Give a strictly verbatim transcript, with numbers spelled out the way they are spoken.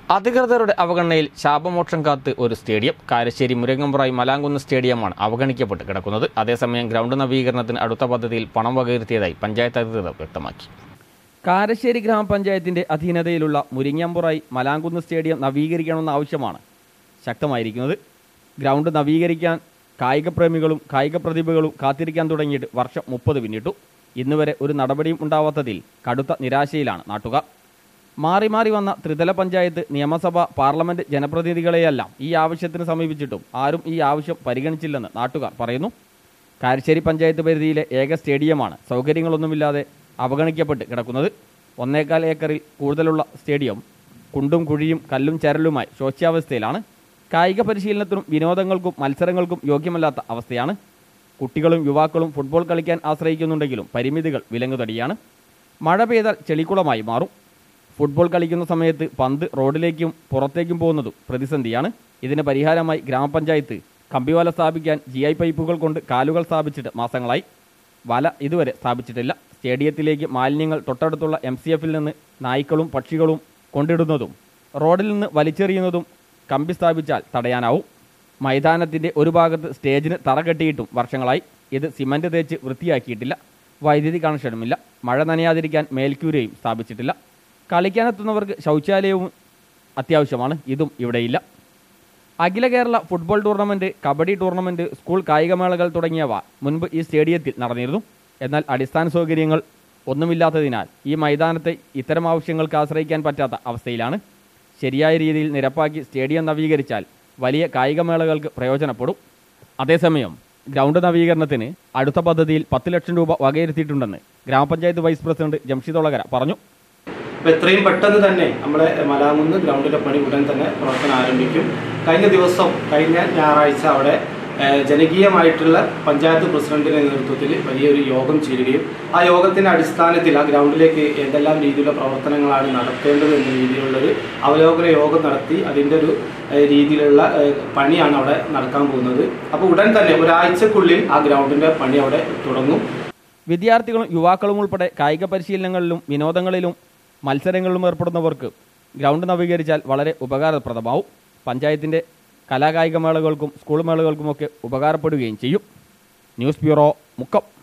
അധികൃതരുടെ അവഗണനയിൽ ശാപമോക്ഷം കാത്ത് ഒരു സ്റ്റേഡിയം. കാരശ്ശേരി മുരങ്ങമ്പ്രായി മലാങ്കുന്ന് സ്റ്റേഡിയമാണ് അവഗണിക്കപ്പെട്ട് കിടക്കുന്നത്. അതേസമയം ഗ്രൗണ്ട് നവീകരണത്തിന് അടുത്ത പദ്ധതിയിൽ പണം വകയിരുത്തിയതായി പഞ്ചായത്ത് അധികൃതർ വ്യക്തമാക്കി. കാരശ്ശേരി ഗ്രാമപഞ്ചായത്തിന്റെ അധീനതയിലുള്ള മുരിങ്ങമ്പുറായി മലാങ്കുന്ന് സ്റ്റേഡിയം നവീകരിക്കണമെന്ന ആവശ്യമാണ് ശക്തമായിരിക്കുന്നത്. ഗ്രൗണ്ട് നവീകരിക്കാൻ കായിക പ്രേമികളും കായിക പ്രതിഭകളും കാത്തിരിക്കാൻ തുടങ്ങിയിട്ട് വർഷം മുപ്പത് പിന്നിട്ടു. ഇന്നുവരെ ഒരു നടപടിയും ഉണ്ടാവാത്തതിൽ കടുത്ത നിരാശയിലാണ് നാട്ടുകാർ. മാറി മാറി വന്ന ത്രിതല പഞ്ചായത്ത്, നിയമസഭ, പാർലമെന്റ് ജനപ്രതിനിധികളെയെല്ലാം ഈ ആവശ്യത്തിന് സമീപിച്ചിട്ടും ആരും ഈ ആവശ്യം പരിഗണിച്ചില്ലെന്ന് നാട്ടുകാർ പറയുന്നു. കാരശ്ശേരി പഞ്ചായത്ത് പരിധിയിലെ ഏക സ്റ്റേഡിയമാണ് സൗകര്യങ്ങളൊന്നുമില്ലാതെ അവഗണിക്കപ്പെട്ട് കിടക്കുന്നത്. ഒന്നേകാൽ ഏക്കറിൽ കൂടുതലുള്ള സ്റ്റേഡിയം കുണ്ടും കുഴിയും കല്ലും ചരലുമായി ശോച്യാവസ്ഥയിലാണ്. കായിക പരിശീലനത്തിനും വിനോദങ്ങൾക്കും മത്സരങ്ങൾക്കും യോഗ്യമല്ലാത്ത അവസ്ഥയാണ്. കുട്ടികളും യുവാക്കളും ഫുട്ബോൾ കളിക്കാൻ ആശ്രയിക്കുന്നുണ്ടെങ്കിലും പരിമിതികൾ വിലങ്ങുതടിയാണ്. മഴ പെയ്താൽ ചെളിക്കുളമായി മാറും. ഫുട്ബോൾ കളിക്കുന്ന സമയത്ത് പന്ത് റോഡിലേക്കും പുറത്തേക്കും പോകുന്നതും പ്രതിസന്ധിയാണ്. ഇതിന് പരിഹാരമായി ഗ്രാമപഞ്ചായത്ത് കമ്പിവല സ്ഥാപിക്കാൻ ജി ഐ പൈപ്പുകൾ കൊണ്ട് കാലുകൾ സ്ഥാപിച്ചിട്ട് മാസങ്ങളായി. വല ഇതുവരെ സ്ഥാപിച്ചിട്ടില്ല. സ്റ്റേഡിയത്തിലേക്ക് മാലിന്യങ്ങൾ തൊട്ടടുത്തുള്ള എം സി എഫിൽ നിന്ന് നായ്ക്കളും പക്ഷികളും കൊണ്ടിടുന്നതും റോഡിൽ നിന്ന് വലിച്ചെറിയുന്നതും കമ്പി സ്ഥാപിച്ചാൽ തടയാനാവും. മൈതാനത്തിൻ്റെ ഒരു ഭാഗത്ത് സ്റ്റേജിന് തറ കെട്ടിയിട്ടും വർഷങ്ങളായി. ഇത് സിമൻറ്റ് തേച്ച് വൃത്തിയാക്കിയിട്ടില്ല. വൈദ്യുതി കണക്ഷനുമില്ല. മഴ നനയാതിരിക്കാൻ മേൽക്കൂരയും സ്ഥാപിച്ചിട്ടില്ല. കളിക്കാനെത്തുന്നവർക്ക് ശൗചാലയവും അത്യാവശ്യമാണ്. ഇതും ഇവിടെയില്ല. അഖില Kerala football tournament, kabaddi tournament, school കായികമേളകൾ തുടങ്ങിയവ മുൻപ് ഈ സ്റ്റേഡിയത്തിൽ നടന്നിരുന്നു. എന്നാൽ അടിസ്ഥാന സൗകര്യങ്ങൾ ഒന്നുമില്ലാത്തതിനാൽ ഈ മൈതാനത്തെ ഇത്തരം ആവശ്യങ്ങൾക്ക് ആശ്രയിക്കാൻ പറ്റാത്ത അവസ്ഥയിലാണ്. ശരിയായ രീതിയിൽ നിരപ്പാക്കി സ്റ്റേഡിയം നവീകരിച്ചാൽ വലിയ കായികമേളകൾക്ക് പ്രയോജനപ്പെടും. അതേസമയം ഗ്രൗണ്ട് നവീകരണത്തിന് അടുത്ത പദ്ധതിയിൽ പത്ത് ലക്ഷം രൂപ വകയിരുത്തിയിട്ടുണ്ടെന്ന് ഗ്രാമപഞ്ചായത്ത് വൈസ് പ്രസിഡന്റ് ജംഷിദ് ഒളകര പറഞ്ഞു. അപ്പോൾ എത്രയും പെട്ടെന്ന് തന്നെ നമ്മുടെ മലാങ്കുന്ന് ഗ്രൗണ്ടിൻ്റെ പണി ഉടൻ തന്നെ പ്രവർത്തനം ആരംഭിക്കും. കഴിഞ്ഞ ദിവസം കഴിഞ്ഞ ഞായറാഴ്ച അവിടെ ജനകീയമായിട്ടുള്ള പഞ്ചായത്ത് പ്രസിഡന്റിൻ്റെ നേതൃത്വത്തിൽ വലിയൊരു യോഗം ചേരുകയും ആ യോഗത്തിൻ്റെ അടിസ്ഥാനത്തിൽ ആ ഗ്രൗണ്ടിലേക്ക് ഏതെല്ലാം രീതിയിലുള്ള പ്രവർത്തനങ്ങളാണ് നടത്തേണ്ടത് എന്ന രീതിയിലുള്ളൊരു അവലോകന യോഗം നടത്തി അതിൻ്റെ ഒരു രീതിയിലുള്ള പണിയാണ് അവിടെ നടക്കാൻ പോകുന്നത്. അപ്പോൾ ഉടൻ തന്നെ ഒരാഴ്ചക്കുള്ളിൽ ആ ഗ്രൗണ്ടിൻ്റെ പണി അവിടെ തുടങ്ങും. വിദ്യാർത്ഥികളും യുവാക്കളും ഉൾപ്പെടെ കായിക പരിശീലനങ്ങളിലും വിനോദങ്ങളിലും മത്സരങ്ങളിലും ഏർപ്പെടുന്നവർക്ക് ഗ്രൗണ്ട് നവീകരിച്ചാൽ വളരെ ഉപകാരപ്രദമാവും. പഞ്ചായത്തിൻ്റെ കലാകായിക മേളകൾക്കും സ്കൂൾ മേളകൾക്കുമൊക്കെ ഉപകാരപ്പെടുകയും ചെയ്യും. News bureau, Mukkam.